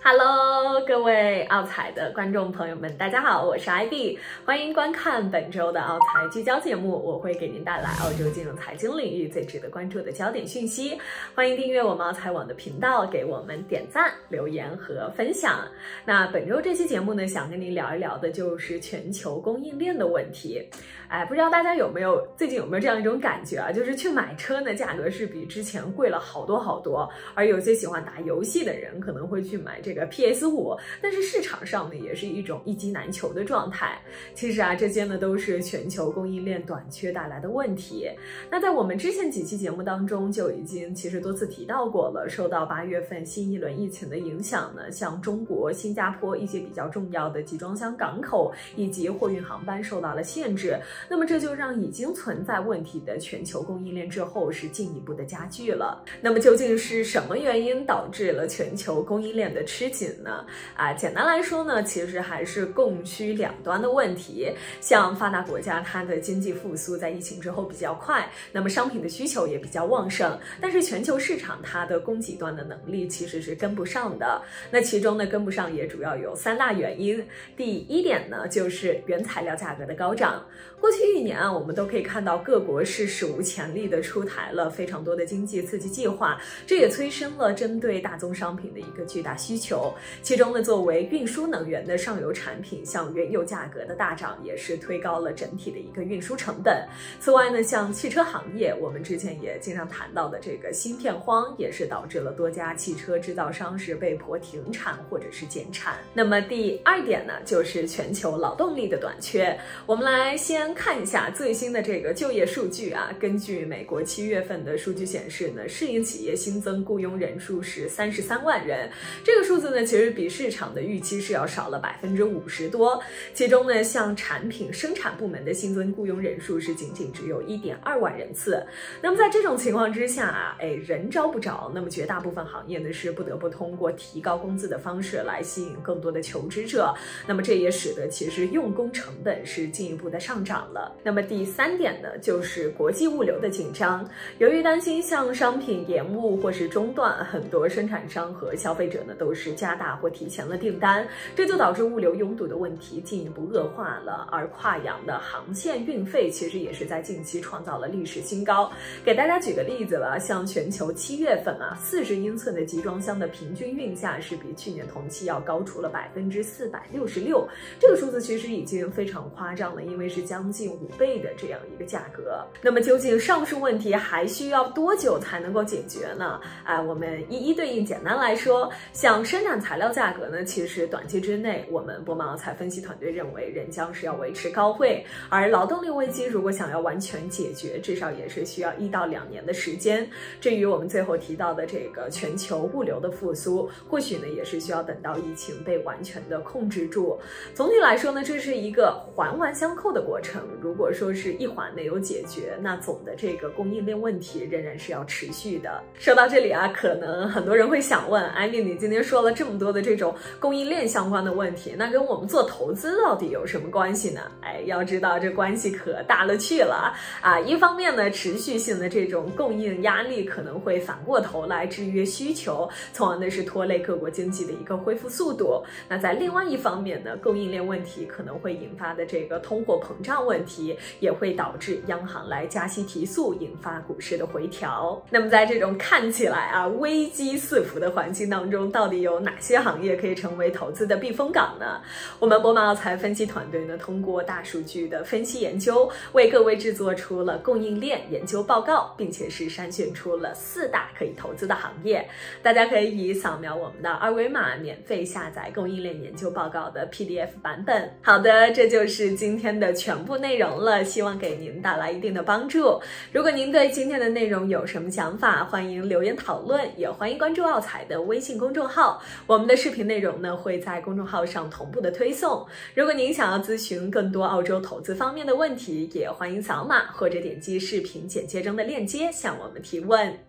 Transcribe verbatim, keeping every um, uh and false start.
Hello， 各位奥财的观众朋友们，大家好，我是 I B， 欢迎观看本周的奥财聚焦节目，我会给您带来澳洲金融财经领域最值得关注的焦点讯息。欢迎订阅我们奥财网的频道，给我们点赞、留言和分享。那本周这期节目呢，想跟您聊一聊的就是全球供应链的问题。哎，不知道大家有没有最近有没有这样一种感觉啊？就是去买车呢，价格是比之前贵了好多好多，而有些喜欢打游戏的人可能会去买这个 P S 五，但是市场上呢也是一种一机难求的状态。其实啊，这些呢都是全球供应链短缺带来的问题。那在我们之前几期节目当中就已经其实多次提到过了，受到八月份新一轮疫情的影响呢，像中国、新加坡一些比较重要的集装箱港口以及货运航班受到了限制。那么这就让已经存在问题的全球供应链滞后是进一步的加剧了。那么究竟是什么原因导致了全球供应链的吃紧呢？啊，简单来说呢，其实还是供需两端的问题。像发达国家，它的经济复苏在疫情之后比较快，那么商品的需求也比较旺盛，但是全球市场它的供给端的能力其实是跟不上的。那其中呢，跟不上也主要有三大原因。第一点呢，就是原材料价格的高涨。过去一年啊，我们都可以看到各国是史无前例的出台了非常多的经济刺激计划，这也催生了针对大宗商品的一个巨大需求。其中呢，作为运输能源的上游产品，像原油价格的大涨，也是推高了整体的一个运输成本。此外呢，像汽车行业，我们之前也经常谈到的这个芯片荒，也是导致了多家汽车制造商是被迫停产或者是减产。那么第二点呢，就是全球劳动力的短缺。我们来先看一下最新的这个就业数据啊，根据美国七月份的数据显示呢，市营企业新增雇佣人数是三十三万人，这个数字呢，其实比市场的预期是要少了百分之五十多。其中呢，像产品生产部门的新增雇佣人数是仅仅只有一点二万人次。那么在这种情况之下啊，哎，人招不着，那么绝大部分行业呢是不得不通过提高工资的方式来吸引更多的求职者。那么这也使得其实用工成本是进一步的上涨了。那么第三点呢，就是国际物流的紧张。由于担心像商品延误或是中断，很多生产商和消费者呢都是加大或提前了订单，这就导致物流拥堵的问题进一步恶化了。而跨洋的航线运费其实也是在近期创造了历史新高。给大家举个例子吧，像全球七月份啊，四十英寸的集装箱的平均运价是比去年同期要高出了百分之四百六十六，这个数字其实已经非常夸张了，因为是将近五倍的这样一个价格。那么究竟上述问题还需要多久才能够解决呢？啊，我们一一对应。简单来说，像生产材料价格呢，其实短期之内，我们博马奥财分析团队认为仍将是要维持高位，而劳动力危机如果想要完全解决，至少也是需要一到两年的时间。至于我们最后提到的这个全球物流的复苏，或许呢也是需要等到疫情被完全的控制住。总体来说呢，这是一个环环相扣的过程。如果说是一环没有解决，那总的这个供应链问题仍然是要持续的。说到这里啊，可能很多人会想问，艾米，你今天说了这么多的这种供应链相关的问题，那跟我们做投资到底有什么关系呢？哎，要知道这关系可大了去了啊！一方面呢，持续性的这种供应压力可能会反过头来制约需求，从而呢是拖累各国经济的一个恢复速度。那在另外一方面呢，供应链问题可能会引发的这个通货膨胀问题，也会导致央行来加息提速，引发股市的回调。那么在这种看起来啊危机四伏的环境当中，到底有哪些行业可以成为投资的避风港呢？我们博马奥财分析团队呢，通过大数据的分析研究，为各位制作出了供应链研究报告，并且是筛选出了四大可以投资的行业。大家可以扫描我们的二维码，免费下载供应链研究报告的 P D F 版本。好的，这就是今天的全部内容了，希望给您带来一定的帮助。如果您对今天的内容有什么想法，欢迎留言讨论，也欢迎关注奥财的微信公众号。我们的视频内容呢会在公众号上同步的推送。如果您想要咨询更多澳洲投资方面的问题，也欢迎扫码或者点击视频简介中的链接向我们提问。